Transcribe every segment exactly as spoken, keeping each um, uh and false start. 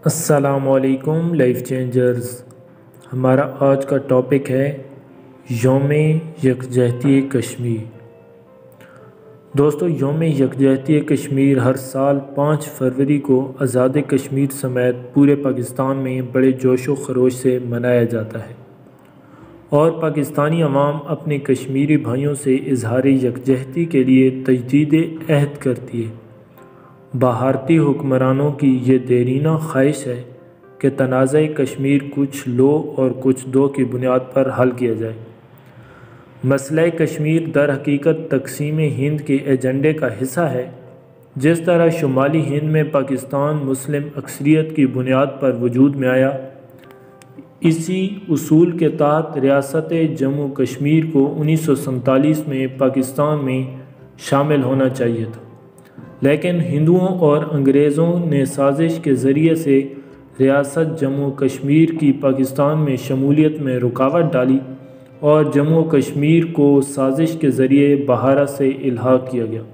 السلام علیکم life changers. ہمارا آج کا ٹاپک ہے یوم یکجہتی کشمیر۔ دوستو، یوم یکجہتی کشمیر ہر سال پانچ فروری کو آزاد کشمیر سمیت پورے پاکستان میں بڑے جوش و خروش سے منایا جاتا ہے اور پاکستانی عوام اپنے کشمیری بھائیوں سے اظہار یکجہتی کے لیے تجدید عہد کرتی ہے۔ بھارتی حکمرانوں کی یہ دیرینہ خواہش ہے کہ تنازع کشمیر کچھ لو اور کچھ دو کی بنیاد پر حل کیا جائے۔ مسئلہ کشمیر در حقیقت تقسیم ہند کے ایجنڈے کا حصہ ہے۔ جس طرح شمالی ہند میں پاکستان مسلم اکثریت کی بنیاد پر وجود میں آیا، اسی اصول کے تحت ریاست جموں کشمیر کو انیس سو سینتالیس میں پاکستان میں شامل ہونا چاہیے تھا، لیکن ہندوؤں اور انگریزوں نے سازش کے ذریعے سے ریاست جموں کشمیر کی پاکستان میں شمولیت میں رکاوٹ ڈالی اور جموں کشمیر کو سازش کے ذریعے بھارت سے الحاق کیا گیا۔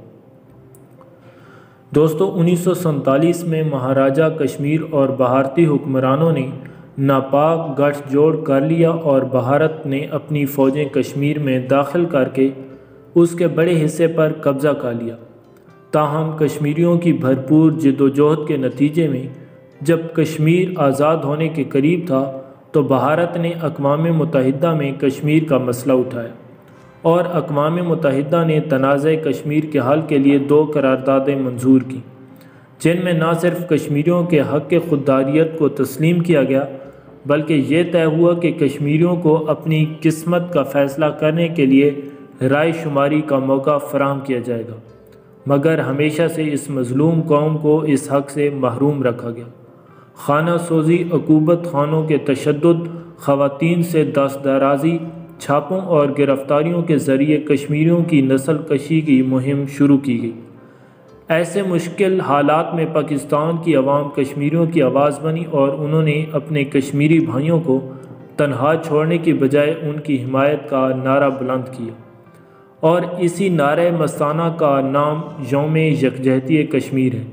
دوستو، انیس سو سینتالیس میں مہاراجہ کشمیر اور بھارتی حکمرانوں نے ناپاک گٹھ جوڑ کر لیا اور بھارت نے اپنی فوجیں کشمیر میں داخل کر کے اس کے بڑے حصے پر قبضہ کر لیا۔ تاہم کشمیریوں کی بھرپور جدوجہد کے نتیجے میں جب کشمیر آزاد ہونے کے قریب تھا تو بھارت نے اقوام متحدہ میں کشمیر کا مسئلہ اٹھایا اور اقوام متحدہ نے تنازع کشمیر کے حل کے لیے دو قراردادیں منظور کیں، جن میں نہ صرف کشمیریوں کے حق خودارادیت کو تسلیم کیا گیا بلکہ یہ طے ہوا کہ کشمیریوں کو اپنی قسمت کا فیصلہ کرنے کے لیے رائے شماری کا موقع فراہم کیا جائے گا، مگر ہمیشہ سے اس مظلوم قوم کو اس حق سے محروم رکھا گیا۔ خانہ سوزی، عقوبت خانوں کے تشدد، خواتین سے دست درازی، چھاپوں اور گرفتاریوں کے ذریعے کشمیریوں کی نسل کشی کی مہم شروع کی گئی۔ ایسے مشکل حالات میں پاکستان کی عوام کشمیریوں کی آواز بنی اور انہوں نے اپنے کشمیری بھائیوں کو تنہا چھوڑنے کی بجائے ان کی حمایت کا نعرہ بلند کیا، اور اسی نعرہ مستانہ کا نام یوم یکجہتی کشمیر ہے۔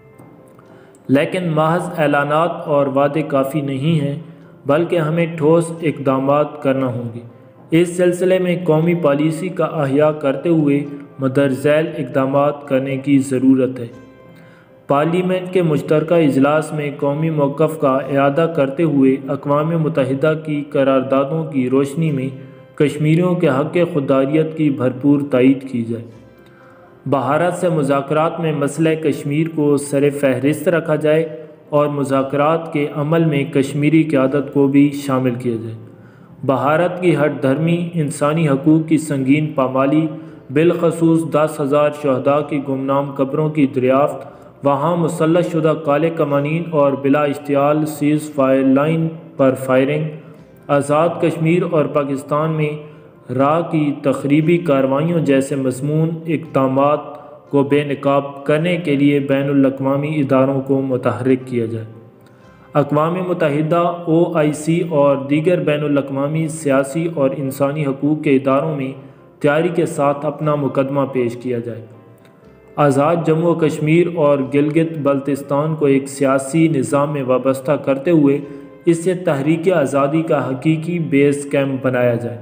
لیکن محض اعلانات اور وعدے کافی نہیں ہیں، بلکہ ہمیں ٹھوس اقدامات کرنا ہوں گے۔ اس سلسلے میں قومی پالیسی کا احیاء کرتے ہوئے مندرجہ ذیل اقدامات کرنے کی ضرورت ہے۔ پارلیمنٹ کے مشترکہ اجلاس میں قومی موقف کا اعادہ کرتے ہوئے اقوام متحدہ کی قراردادوں کی روشنی میں کشمیریوں کے حق خودارادیت کی بھرپور تائید کی جائے۔ بھارت سے مذاکرات میں مسئلہ کشمیر کو سر فہرست رکھا جائے اور مذاکرات کے عمل میں کشمیری قیادت کو بھی شامل کیا جائے۔ بھارت کی ہٹ دھرمی، انسانی حقوق کی سنگین پامالی، بالخصوص دس ہزار شہداء کی گمنام قبروں کی دریافت، وہاں مسلح شدہ کالے قوانین اور بلا اشتعال سیز فائر لائن پر فائرنگ، آزاد کشمیر اور پاکستان میں راہ کی تخریبی کارروائیوں جیسے مضمون اقدامات کو بے نقاب کرنے کے لیے بین الاقوامی اداروں کو متحرک کیا جائے۔ اقوام متحدہ، او آئی سی اور دیگر بین الاقوامی سیاسی اور انسانی حقوق کے اداروں میں تیاری کے ساتھ اپنا مقدمہ پیش کیا جائے۔ آزاد جموں و کشمیر اور گلگت بلتستان کو ایک سیاسی نظام میں وابستہ کرتے ہوئے اسے تحریک آزادی کا حقیقی بیس کیمپ بنایا جائے۔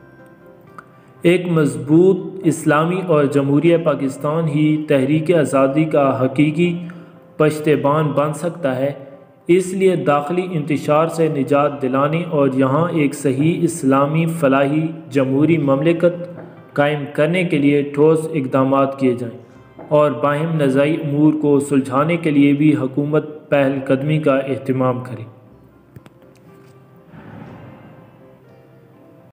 ایک مضبوط اسلامی اور جمہوریہ پاکستان ہی تحریک آزادی کا حقیقی پشتیبان بن سکتا ہے۔ اس لیے داخلی انتشار سے نجات دلانے اور یہاں ایک صحیح اسلامی فلاحی جمہوری مملکت قائم کرنے کے لیے ٹھوس اقدامات کیے جائیں اور باہم نزاعی امور کو سلجھانے کے لیے بھی حکومت پہل قدمی کا اہتمام کرے۔